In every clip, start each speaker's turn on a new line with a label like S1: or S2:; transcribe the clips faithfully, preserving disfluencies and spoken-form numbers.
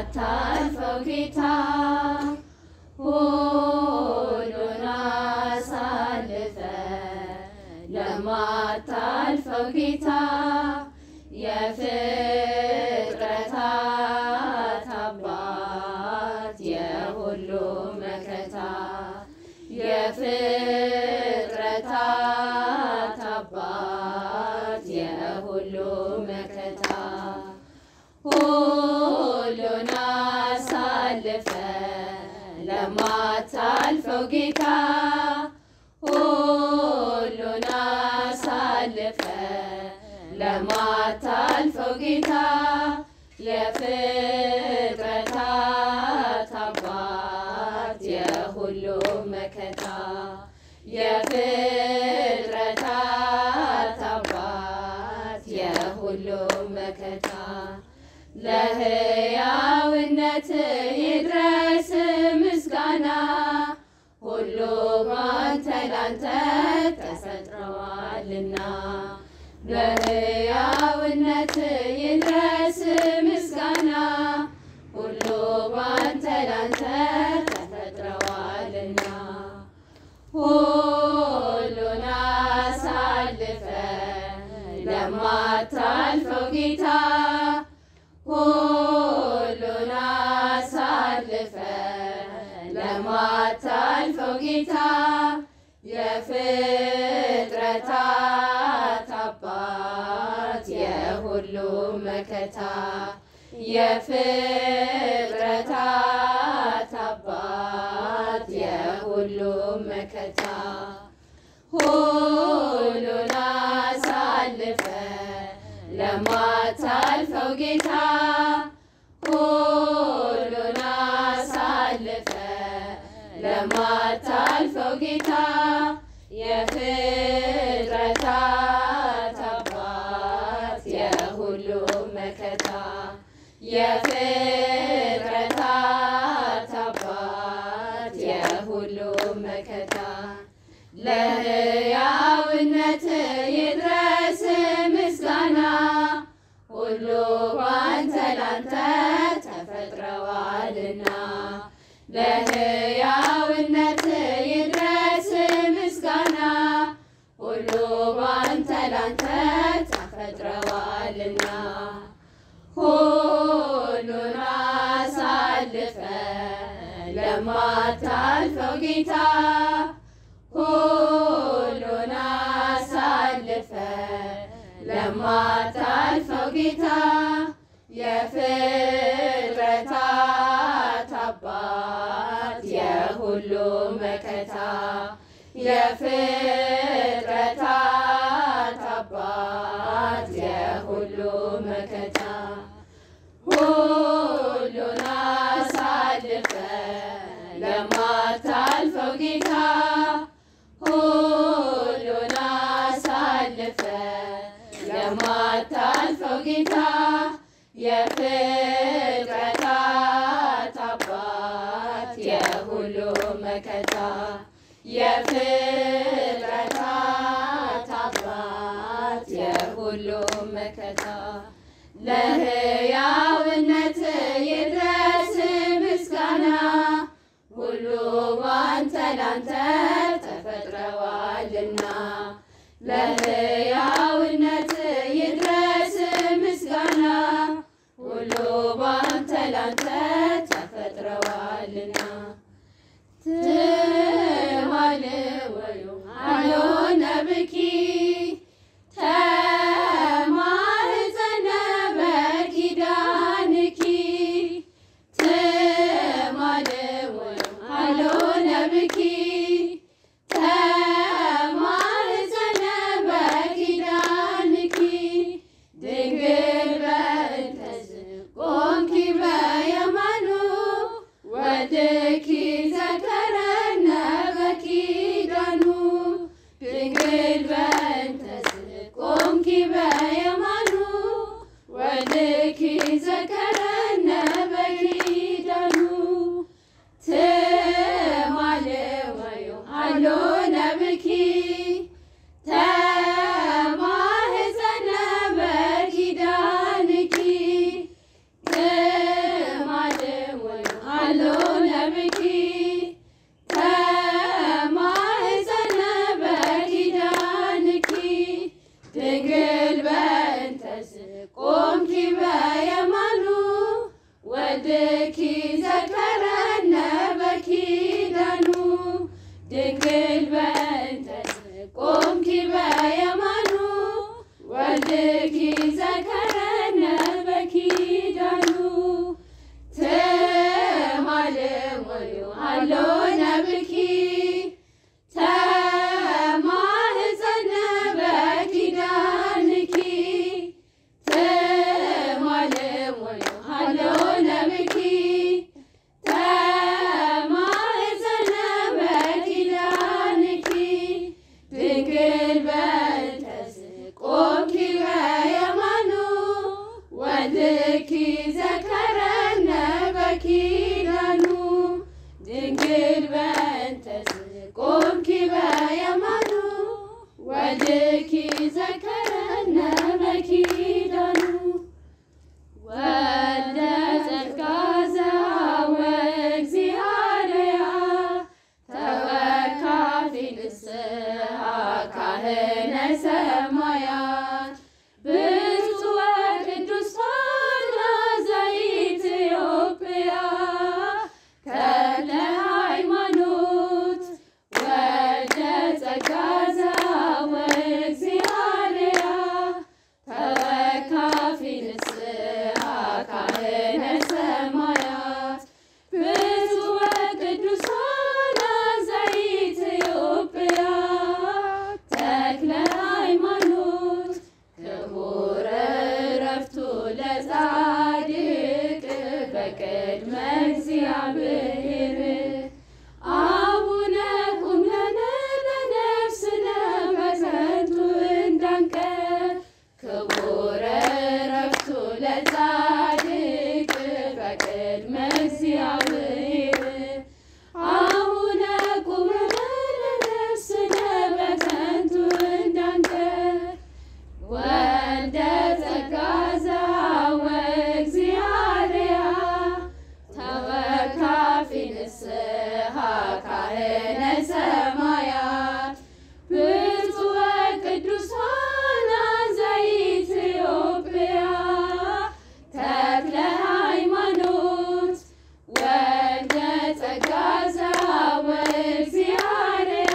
S1: ለማታልፈው ጌታ ሁሉን አሳልፈ ለማታልፈው ጌታ የፍጥረታት አባት የሁሉ መከታ የፍጥረታት አባት የሁሉ መከታ ሁሉን አሳልፈ ለማታልፈው ጌታ ሁሉን አሳልፈ ለማታልፈው ጌታ የፍጥረታት አባት የሁሉ መከታ የፍጥረታት አባት የሁሉ መከታ ለሕያውነት ይድረስ ምስጋና ሁሉ ባንተ ላንተ ተፈጥረዋልና ለሕያውነት ይድረስ ምስጋና ሁሉ ባንተ ላንተ ተፈጥረዋልና ሁሉን አሳልፈ ለማታልፈው ጌታ ሁሉን አሳልፈ ለማታልፈው ጌታ የፍጥረታት አባት የሁሉ መከታ የፍጥረታት አባት የሁሉ መከታ ሁሉን አሳልፈ ለማታልፈው ጌታ ሁሉን አሳልፈ ለማታልፈው ጌታ የፍጥረታት አባት የሁሉ መከታ የፍጥረታት አባት የሁሉ መከታ ለሕያውነት ይድረስ ምስጋና ሁሉ ባንተ ላንተ ተፈጥረዋልና ለሕያውነት ይድረስ ምስጋና ሁሉ ባንተ ላንተ ተፈጥረዋልና ሁሉን አሳልፈ ለማታልፈው ጌታ ሁሉን አሳልፈ ለማታልፈው ጌታ የፍጥረታት አባት የሁሉ መከታ የፍጥረታት አባት የሁሉ መከታ ሁሉን አሳልፈ ለማታልፈው ጌታ ሁሉን አሳልፈ ለማታልፈው ጌታ የፍጥረታት አባት የሁሉ መከታ የፍጥረታት አባት የሁሉ መከታ ለሕያውነት ይድረስ ምስጋና ሁሉ ባንተ ላንተ ተፈጥረዋልና ለሕያውነት ይድረስ ምስጋና ሁሉ ባንተ ላንተ ተፈጥረዋልና ትማልወዩ አሎነ ብኪ ተማህፀነ በኪዳንኪ ትማልወዩ አሎነ ብኪ ተማህፀነ በ ብኪ ዘከረነ በኪዳኑ ወልደ ጸጋ ዘወእግዚአብሔር ተወካፊ ንስሐ ካህነ ሰማያት ብፁዕ ወቅዱስ ፋና ዘኢትዮጵያ ተክለ ሃይማኖት ወልደ ጸጋ ዘወእግዚአብሔር ተወካፊ ንስሐ ካህነ ሰማያት ብፁዕ ወቅዱስ ፋና ዘኢትዮጵያ ተክለ ሃይማኖት ክቡር ዕረፍቱ ለጻድቅ በቅድመ እግዚአብሔር አቡነ ቁም ለነ ለነፍስነ በከንቱ እንዳንቀር ክቡር ዕረፍቱ ለጻድቅ በቅድመ እግዚአብሔር አቡነ ቁም ለነ ለነፍስነ በከንቱ እንዳንቀር ወልደ ጸጋ ዘወእግዚአብሔር ተወካፊ ንስሐ ካህነ ሰማያት ብፁዕ ወቅዱስ ፋና ዘኢትዮጵያ ተክለ ሃይማኖት ወልደ ጸጋ ዘወእግዚአብሔር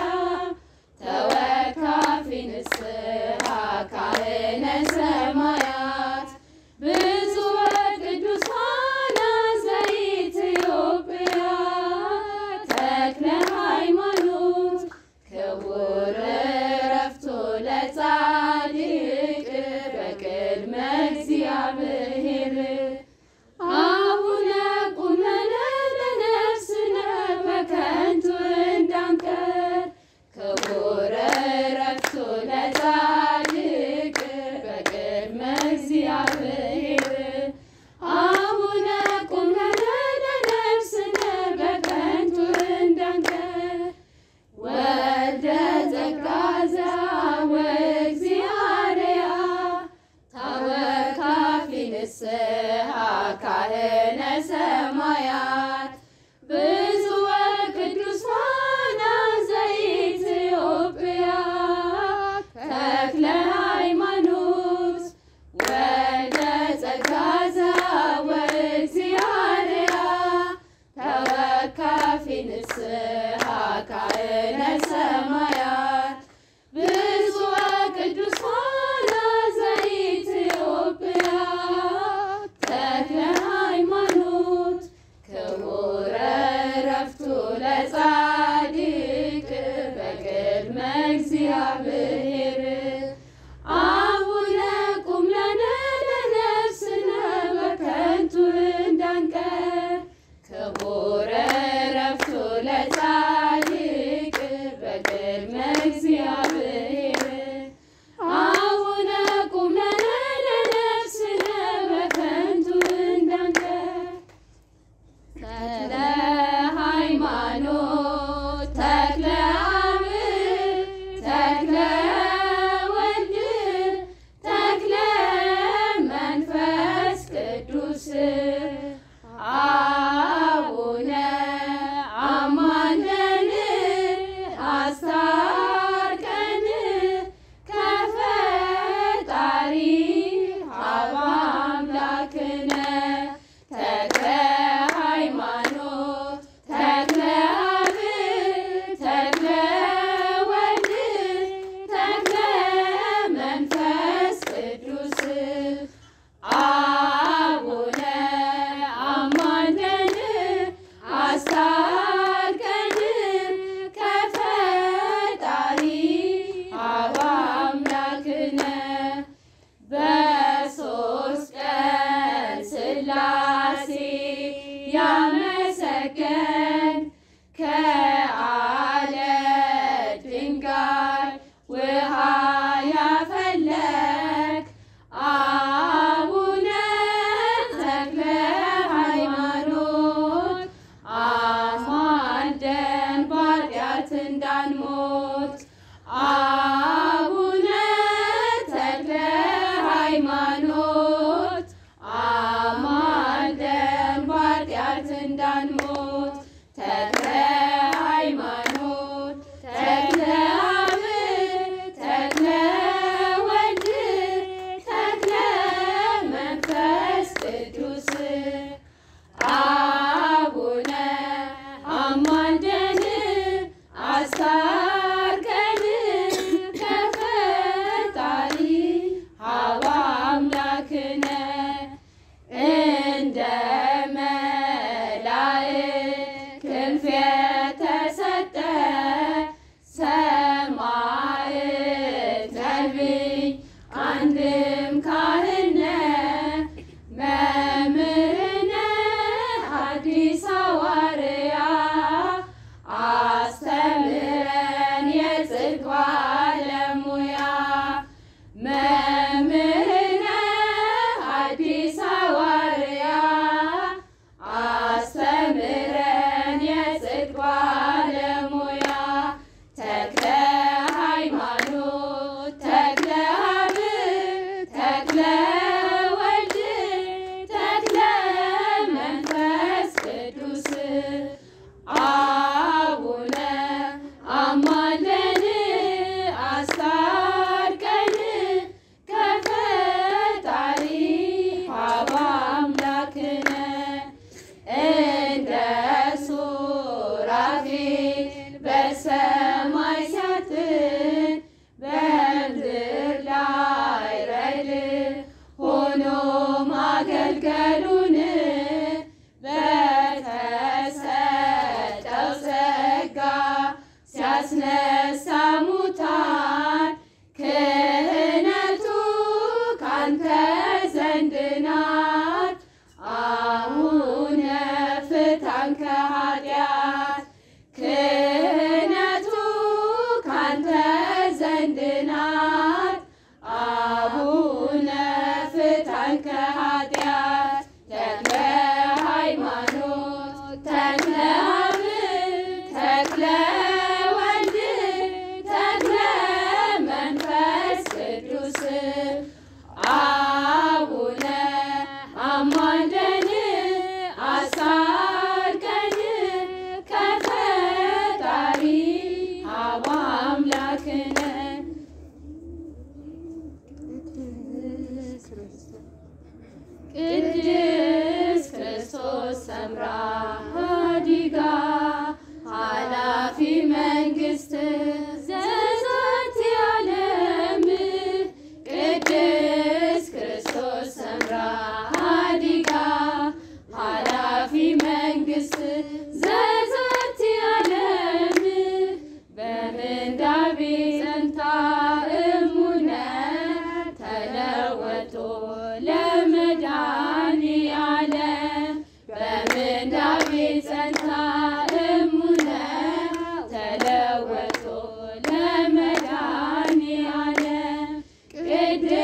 S1: ተወካፊ ንስሐ ካህነ ሰማያት ብፁዕ ወቅዱስ ፋና ዘኢትዮጵያ ተክለ ሃይማኖት ክቡር ዕረፍቱ ለጻድቅ በቅድመ እግዚአብሔር አቡነ ቁም ለነ ለነፍስነ በከንቱ እንዳንቀር ክቡር ዕረፍቱ ለጻድቅ በቅድመ እግዚአብሔር አቡነ ቁም ለነ ለነፍስነ በከንቱ እንዳንቀር ወልደ ጸጋ ዘወእግዚአብሔር ቅድስት